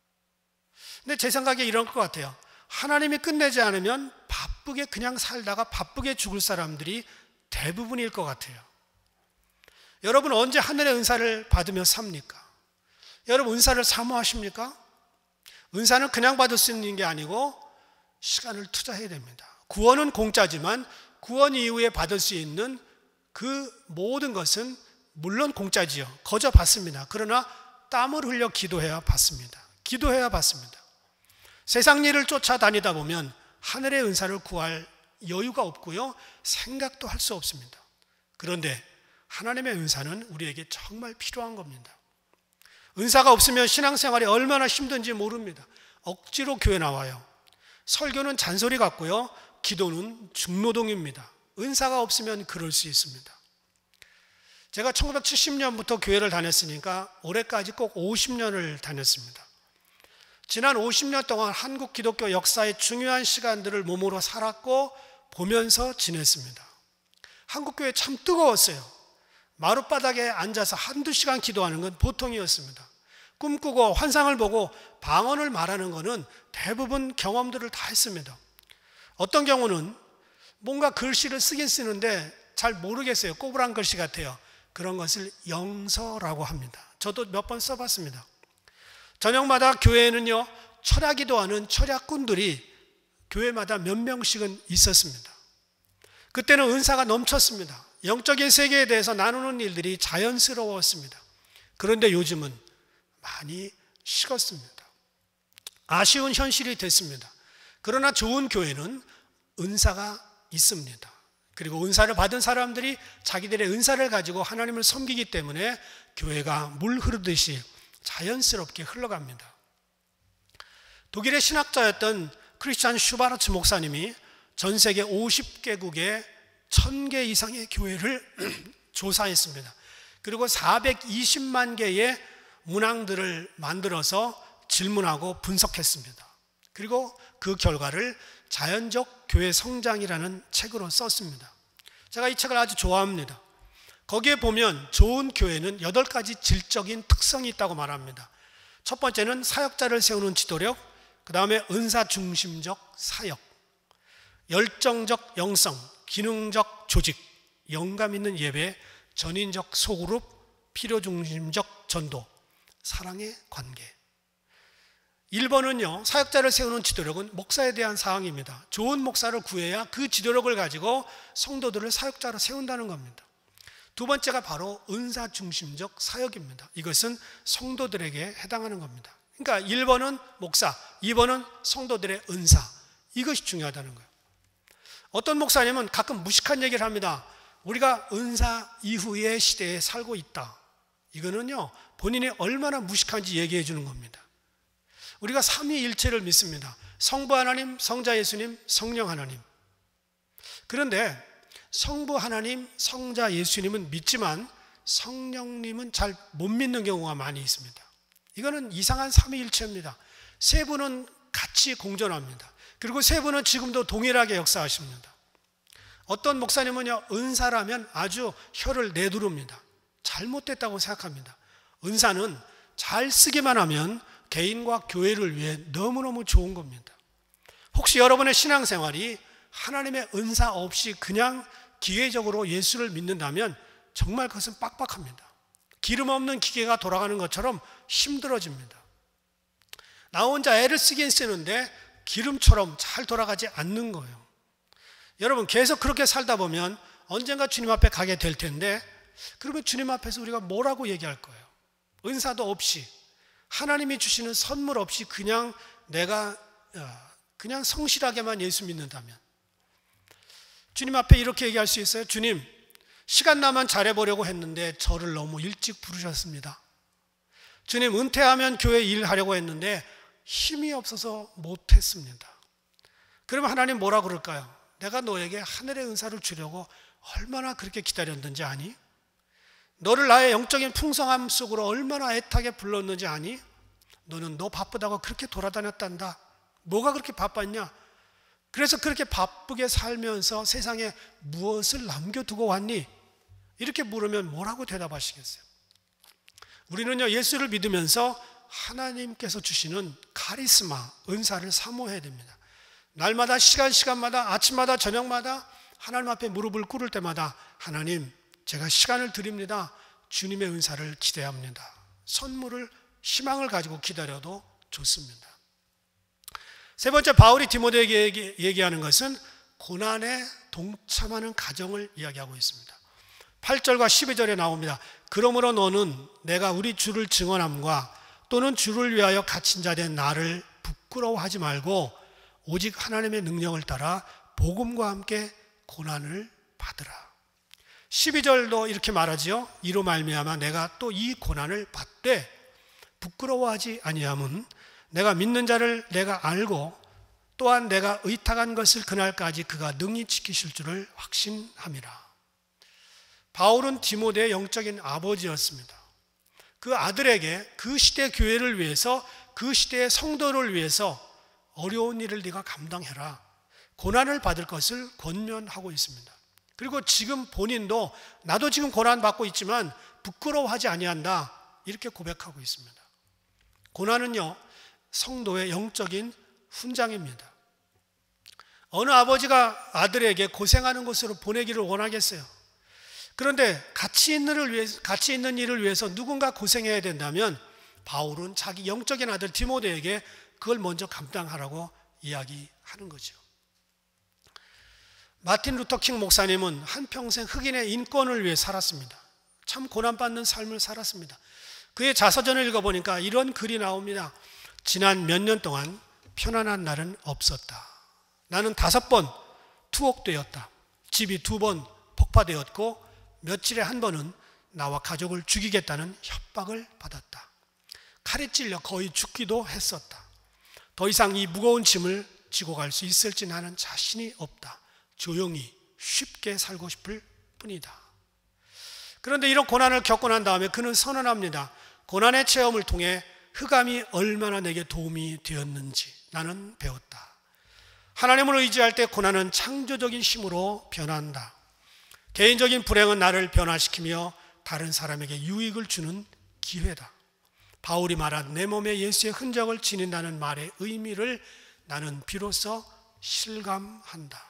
근데 제 생각에 이런 것 같아요. 하나님이 끝내지 않으면 바쁘게 그냥 살다가 바쁘게 죽을 사람들이 대부분일 것 같아요. 여러분, 언제 하늘의 은사를 받으며 삽니까? 여러분, 은사를 사모하십니까? 은사는 그냥 받을 수 있는 게 아니고 시간을 투자해야 됩니다. 구원은 공짜지만 구원 이후에 받을 수 있는 그 모든 것은 물론 공짜지요. 거저 받습니다. 그러나 땀을 흘려 기도해야 받습니다. 기도해야 받습니다. 세상 일을 쫓아다니다 보면 하늘의 은사를 구할 여유가 없고요, 생각도 할 수 없습니다. 그런데 하나님의 은사는 우리에게 정말 필요한 겁니다. 은사가 없으면 신앙생활이 얼마나 힘든지 모릅니다. 억지로 교회 나와요. 설교는 잔소리 같고요, 기도는 중노동입니다. 은사가 없으면 그럴 수 있습니다. 제가 1970년부터 교회를 다녔으니까 올해까지 꼭 50년을 다녔습니다. 지난 50년 동안 한국 기독교 역사의 중요한 시간들을 몸으로 살았고 보면서 지냈습니다. 한국 교회 참 뜨거웠어요. 마룻바닥에 앉아서 한두 시간 기도하는 건 보통이었습니다. 꿈꾸고 환상을 보고 방언을 말하는 것은 대부분 경험들을 다 했습니다. 어떤 경우는 뭔가 글씨를 쓰긴 쓰는데 잘 모르겠어요. 꼬부랑 글씨 같아요. 그런 것을 영서라고 합니다. 저도 몇 번 써봤습니다. 저녁마다 교회에는요, 철야기도하는 철야꾼들이 교회마다 몇 명씩은 있었습니다. 그때는 은사가 넘쳤습니다. 영적인 세계에 대해서 나누는 일들이 자연스러웠습니다. 그런데 요즘은 많이 식었습니다. 아쉬운 현실이 됐습니다. 그러나 좋은 교회는 은사가 있습니다. 그리고 은사를 받은 사람들이 자기들의 은사를 가지고 하나님을 섬기기 때문에 교회가 물 흐르듯이 자연스럽게 흘러갑니다. 독일의 신학자였던 크리스찬 슈바르츠 목사님이 전 세계 50개국의 1000개 이상의 교회를 조사했습니다. 그리고 420만 개의 문항들을 만들어서 질문하고 분석했습니다. 그리고 그 결과를 자연적 교회 성장이라는 책으로 썼습니다. 제가 이 책을 아주 좋아합니다. 거기에 보면 좋은 교회는 8가지 질적인 특성이 있다고 말합니다. 첫 번째는 사역자를 세우는 지도력, 그 다음에 은사 중심적 사역, 열정적 영성, 기능적 조직, 영감 있는 예배, 전인적 소그룹, 필요 중심적 전도, 사랑의 관계. 1번은요, 사역자를 세우는 지도력은 목사에 대한 사항입니다. 좋은 목사를 구해야 그 지도력을 가지고 성도들을 사역자로 세운다는 겁니다. 두 번째가 바로 은사 중심적 사역입니다. 이것은 성도들에게 해당하는 겁니다. 그러니까 1번은 목사, 2번은 성도들의 은사. 이것이 중요하다는 거예요. 어떤 목사님은 가끔 무식한 얘기를 합니다. 우리가 은사 이후의 시대에 살고 있다. 이거는요, 본인이 얼마나 무식한지 얘기해 주는 겁니다. 우리가 삼위일체를 믿습니다. 성부 하나님, 성자 예수님, 성령 하나님. 그런데 성부 하나님, 성자 예수님은 믿지만 성령님은 잘 못 믿는 경우가 많이 있습니다. 이거는 이상한 삼위일체입니다. 세 분은 같이 공존합니다. 그리고 세 분은 지금도 동일하게 역사하십니다. 어떤 목사님은요, 은사라면 아주 혀를 내두릅니다. 잘못됐다고 생각합니다. 은사는 잘 쓰기만 하면 개인과 교회를 위해 너무너무 좋은 겁니다. 혹시 여러분의 신앙생활이 하나님의 은사 없이 그냥 기계적으로 예수를 믿는다면 정말 그것은 빡빡합니다. 기름 없는 기계가 돌아가는 것처럼 힘들어집니다. 나 혼자 애를 쓰긴 쓰는데 기름처럼 잘 돌아가지 않는 거예요. 여러분, 계속 그렇게 살다 보면 언젠가 주님 앞에 가게 될 텐데, 그러면 주님 앞에서 우리가 뭐라고 얘기할 거예요? 은사도 없이, 하나님이 주시는 선물 없이 그냥 내가 그냥 성실하게만 예수 믿는다면 주님 앞에 이렇게 얘기할 수 있어요. 주님, 시간 나면 잘해보려고 했는데 저를 너무 일찍 부르셨습니다. 주님, 은퇴하면 교회 일하려고 했는데 힘이 없어서 못했습니다. 그러면 하나님 뭐라 그럴까요? 내가 너에게 하늘의 은사를 주려고 얼마나 그렇게 기다렸는지 아니? 너를 나의 영적인 풍성함 속으로 얼마나 애타게 불렀는지 아니? 너는 너 바쁘다고 그렇게 돌아다녔단다. 뭐가 그렇게 바빴냐? 그래서 그렇게 바쁘게 살면서 세상에 무엇을 남겨두고 왔니? 이렇게 물으면 뭐라고 대답하시겠어요? 우리는요, 예수를 믿으면서 하나님께서 주시는 카리스마, 은사를 사모해야 됩니다. 날마다 시간마다 아침마다 저녁마다 하나님 앞에 무릎을 꿇을 때마다 하나님, 제가 시간을 드립니다. 주님의 은사를 기대합니다. 선물을, 희망을 가지고 기다려도 좋습니다. 세 번째, 바울이 디모데에게 얘기하는 것은 고난에 동참하는 가정을 이야기하고 있습니다. 8절과 12절에 나옵니다. 그러므로 너는 내가 우리 주를 증언함과 또는 주를 위하여 갇힌 자 된 나를 부끄러워하지 말고 오직 하나님의 능력을 따라 복음과 함께 고난을 받으라. 12절도 이렇게 말하지요. 이로 말미암아 내가 또 이 고난을 받되 부끄러워하지 아니함은 내가 믿는 자를 내가 알고 또한 내가 의탁한 것을 그날까지 그가 능히 지키실 줄을 확신함이라. 바울은 디모데의 영적인 아버지였습니다. 그 아들에게 그 시대 교회를 위해서, 그 시대의 성도를 위해서 어려운 일을 네가 감당해라, 고난을 받을 것을 권면하고 있습니다. 그리고 지금 본인도 나도 지금 고난받고 있지만 부끄러워하지 아니한다, 이렇게 고백하고 있습니다. 고난은요, 성도의 영적인 훈장입니다. 어느 아버지가 아들에게 고생하는 곳으로 보내기를 원하겠어요? 그런데 가치 있는 일을 위해서 누군가 고생해야 된다면 바울은 자기 영적인 아들 디모데에게 그걸 먼저 감당하라고 이야기하는 거죠. 마틴 루터 킹 목사님은 한평생 흑인의 인권을 위해 살았습니다. 참 고난받는 삶을 살았습니다. 그의 자서전을 읽어보니까 이런 글이 나옵니다. 지난 몇 년 동안 편안한 날은 없었다. 나는 5번 투옥되었다. 집이 2번 폭파되었고 며칠에 한 번은 나와 가족을 죽이겠다는 협박을 받았다. 칼에 찔려 거의 죽기도 했었다. 더 이상 이 무거운 짐을 지고 갈 수 있을지 나는 자신이 없다. 조용히 쉽게 살고 싶을 뿐이다. 그런데 이런 고난을 겪고 난 다음에 그는 선언합니다. 고난의 체험을 통해 흑암이 얼마나 내게 도움이 되었는지 나는 배웠다. 하나님을 의지할 때 고난은 창조적인 힘으로 변한다. 개인적인 불행은 나를 변화시키며 다른 사람에게 유익을 주는 기회다. 바울이 말한 내 몸에 예수의 흔적을 지닌다는 말의 의미를 나는 비로소 실감한다.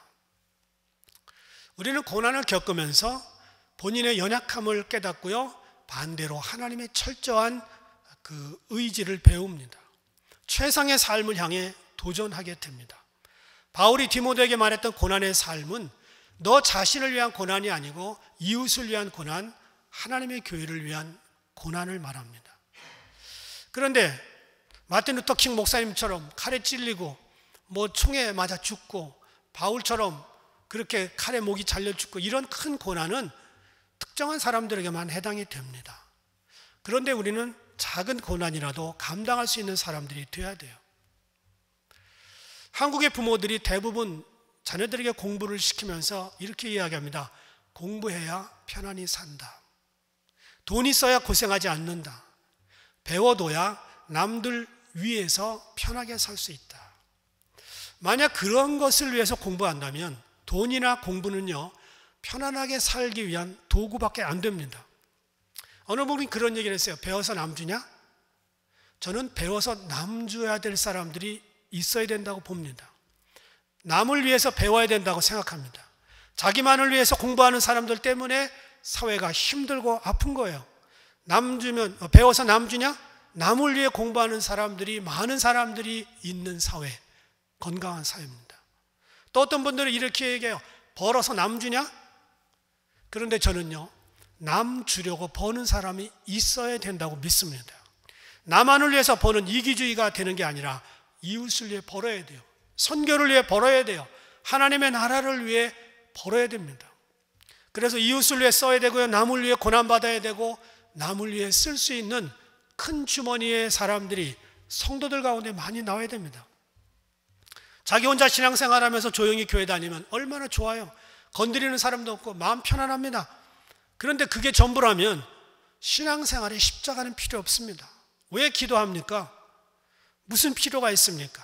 우리는 고난을 겪으면서 본인의 연약함을 깨닫고요, 반대로 하나님의 철저한 그 의지를 배웁니다. 최상의 삶을 향해 도전하게 됩니다. 바울이 디모데에게 말했던 고난의 삶은 너 자신을 위한 고난이 아니고 이웃을 위한 고난, 하나님의 교회를 위한 고난을 말합니다. 그런데 마틴 루터 킹 목사님처럼 칼에 찔리고 총에 맞아 죽고 바울처럼 그렇게 칼에 목이 잘려 죽고 이런 큰 고난은 특정한 사람들에게만 해당이 됩니다. 그런데 우리는 작은 고난이라도 감당할 수 있는 사람들이 되어야 돼요. 한국의 부모들이 대부분 자녀들에게 공부를 시키면서 이렇게 이야기합니다. 공부해야 편안히 산다. 돈 있어야 고생하지 않는다. 배워둬야 남들 위해서 편하게 살 수 있다. 만약 그런 것을 위해서 공부한다면 돈이나 공부는요, 편안하게 살기 위한 도구밖에 안 됩니다. 어느 분이 그런 얘기를 했어요. 배워서 남 주냐? 저는 배워서 남 줘야 될 사람들이 있어야 된다고 봅니다. 남을 위해서 배워야 된다고 생각합니다. 자기만을 위해서 공부하는 사람들 때문에 사회가 힘들고 아픈 거예요. 배워서 남 주냐? 남을 위해 공부하는 사람들이, 많은 사람들이 있는 사회, 건강한 사회입니다. 또 어떤 분들은 이렇게 얘기해요. 벌어서 남 주냐? 그런데 저는요, 남 주려고 버는 사람이 있어야 된다고 믿습니다. 나만을 위해서 버는 이기주의가 되는 게 아니라 이웃을 위해 벌어야 돼요. 선교를 위해 벌어야 돼요. 하나님의 나라를 위해 벌어야 됩니다. 그래서 이웃을 위해 써야 되고요, 남을 위해 고난받아야 되고, 남을 위해 쓸 수 있는 큰 주머니의 사람들이 성도들 가운데 많이 나와야 됩니다. 자기 혼자 신앙생활하면서 조용히 교회 다니면 얼마나 좋아요. 건드리는 사람도 없고 마음 편안합니다. 그런데 그게 전부라면 신앙생활에 십자가는 필요 없습니다. 왜 기도합니까? 무슨 필요가 있습니까?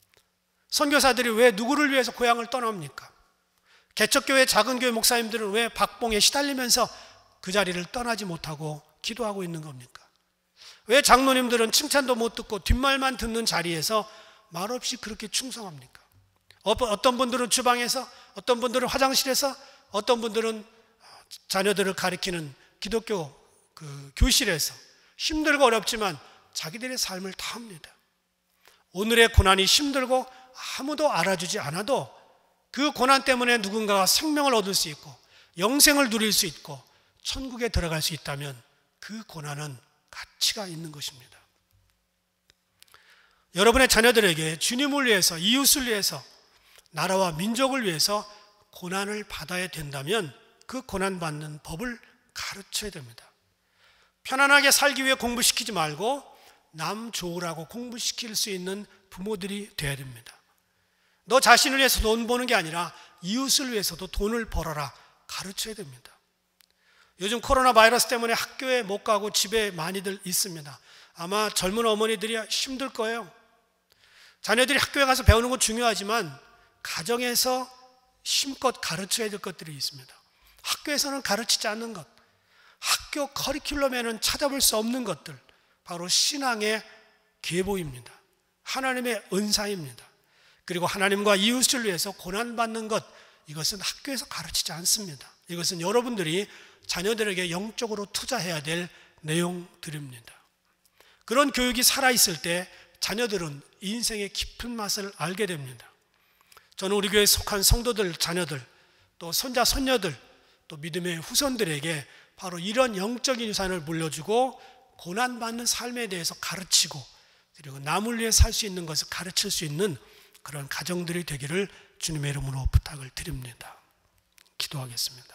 선교사들이 왜 누구를 위해서 고향을 떠납니까? 개척교회 작은 교회 목사님들은 왜 박봉에 시달리면서 그 자리를 떠나지 못하고 기도하고 있는 겁니까? 왜 장로님들은 칭찬도 못 듣고 뒷말만 듣는 자리에서 말없이 그렇게 충성합니까? 어떤 분들은 주방에서, 어떤 분들은 화장실에서, 어떤 분들은 자녀들을 가리키는 기독교 교실에서 힘들고 어렵지만 자기들의 삶을 다 합니다. 오늘의 고난이 힘들고 아무도 알아주지 않아도 그 고난 때문에 누군가가 생명을 얻을 수 있고 영생을 누릴 수 있고 천국에 들어갈 수 있다면 그 고난은 가치가 있는 것입니다. 여러분의 자녀들에게 주님을 위해서, 이웃을 위해서, 나라와 민족을 위해서 고난을 받아야 된다면 그 고난받는 법을 가르쳐야 됩니다. 편안하게 살기 위해 공부시키지 말고 남 좋으라고 공부시킬 수 있는 부모들이 되어야 됩니다. 너 자신을 위해서 돈 버는 게 아니라 이웃을 위해서도 돈을 벌어라 가르쳐야 됩니다. 요즘 코로나 바이러스 때문에 학교에 못 가고 집에 많이들 있습니다. 아마 젊은 어머니들이 힘들 거예요. 자녀들이 학교에 가서 배우는 건 중요하지만 가정에서 힘껏 가르쳐야 될 것들이 있습니다. 학교에서는 가르치지 않는 것, 학교 커리큘럼에는 찾아볼 수 없는 것들, 바로 신앙의 계보입니다. 하나님의 은사입니다. 그리고 하나님과 이웃을 위해서 고난받는 것, 이것은 학교에서 가르치지 않습니다. 이것은 여러분들이 자녀들에게 영적으로 투자해야 될 내용들입니다. 그런 교육이 살아있을 때 자녀들은 인생의 깊은 맛을 알게 됩니다. 저는 우리 교회에 속한 성도들, 자녀들, 또 손자, 손녀들, 또 믿음의 후손들에게 바로 이런 영적인 유산을 물려주고 고난받는 삶에 대해서 가르치고 그리고 남을 위해 살 수 있는 것을 가르칠 수 있는 그런 가정들이 되기를 주님의 이름으로 부탁을 드립니다. 기도하겠습니다.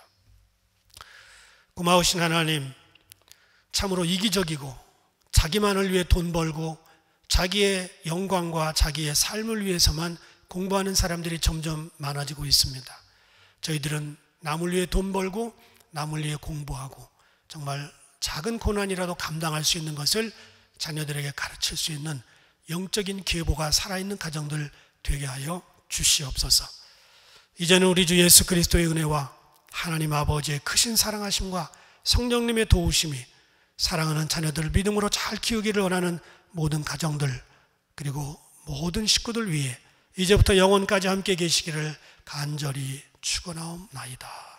고마우신 하나님, 참으로 이기적이고 자기만을 위해 돈 벌고 자기의 영광과 자기의 삶을 위해서만 공부하는 사람들이 점점 많아지고 있습니다. 저희들은 남을 위해 돈 벌고 남을 위해 공부하고 정말 작은 고난이라도 감당할 수 있는 것을 자녀들에게 가르칠 수 있는 영적인 계보가 살아있는 가정들 되게 하여 주시옵소서. 이제는 우리 주 예수 그리스도의 은혜와 하나님 아버지의 크신 사랑하심과 성령님의 도우심이 사랑하는 자녀들 믿음으로 잘 키우기를 원하는 모든 가정들 그리고 모든 식구들 위해 이제부터 영원까지 함께 계시기를 간절히 축원하옵나이다.